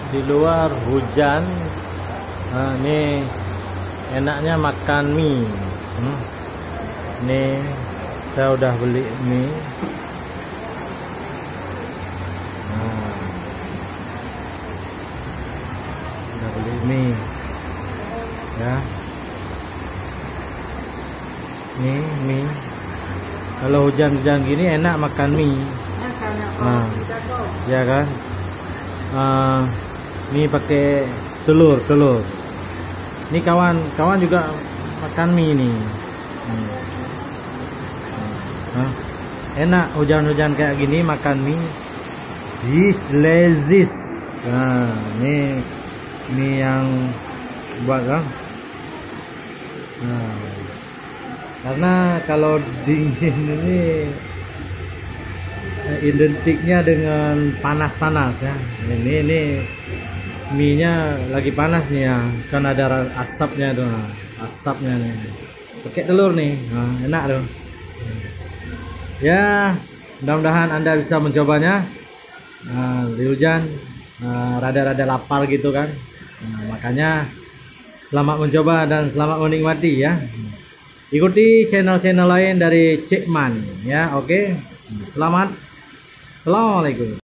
di luar hujan. Nah, ini enaknya makan mie. Nih saya udah beli mie. Nah, udah beli mie ya. Nih mie. Kalau hujan-hujan gini enak makan mie. Nah, ya kan. Ini pakai telur. Ini kawan juga makan mie nih. Enak hujan-hujan kayak gini makan mie. Lezis. Nah, ini mie yang buat kan. Nah, karena kalau dingin ini identiknya dengan panas-panas ya. Ini mie-nya lagi panas nih ya, kan ada asapnya tuh, asapnya nih. Pakai telur nih, nah, enak tuh. Ya, mudah-mudahan Anda bisa mencobanya. Di hujan, rada-rada lapar gitu kan. Makanya selamat mencoba dan selamat menikmati ya. Ikuti channel-channel lain dari Cik Man ya, oke. Selamat. Assalamualaikum.